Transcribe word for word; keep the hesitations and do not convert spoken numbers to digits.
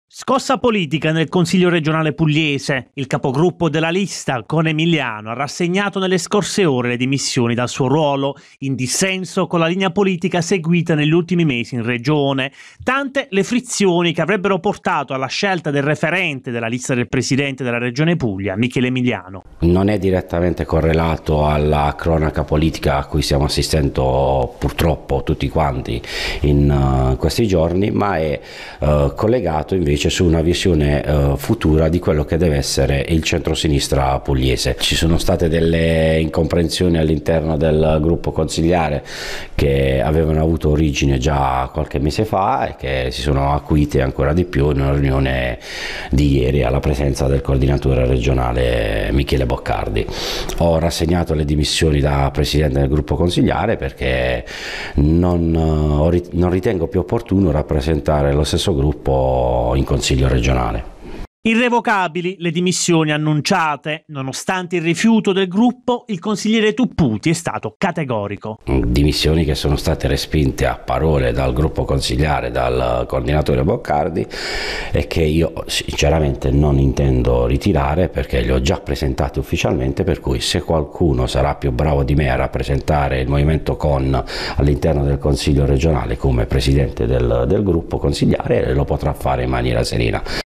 Scossa politica nel Consiglio regionale pugliese. Il capogruppo della lista, Cone Emiliano, ha rassegnato nelle scorse ore le dimissioni dal suo ruolo, in dissenso con la linea politica seguita negli ultimi mesi in regione. Tante le frizioni che avrebbero portato alla scelta del referente della lista del presidente della regione Puglia, Michele Emiliano. Non è direttamente correlato alla cronaca politica a cui stiamo assistendo purtroppo tutti quanti in uh, questi giorni, ma è uh, collegato invece su una visione uh, futura di quello che deve essere il centrosinistra pugliese. Ci sono state delle incomprensioni all'interno del gruppo consigliare che avevano avuto origine già qualche mese fa e che si sono acuite ancora di più in una riunione di ieri alla presenza del coordinatore regionale Michele Boccardi. Ho rassegnato le dimissioni da presidente del gruppo consigliare perché non, non ritengo più opportuno rappresentare lo stesso gruppo in Consiglio regionale. Irrevocabili le dimissioni annunciate. Nonostante il rifiuto del gruppo, il consigliere Tupputi è stato categorico. Dimissioni che sono state respinte a parole dal gruppo consigliare, dal coordinatore Boccardi, e che io sinceramente non intendo ritirare perché le ho già presentate ufficialmente, per cui se qualcuno sarà più bravo di me a rappresentare il movimento Con all'interno del Consiglio regionale come presidente del, del gruppo consigliare, lo potrà fare in maniera serena.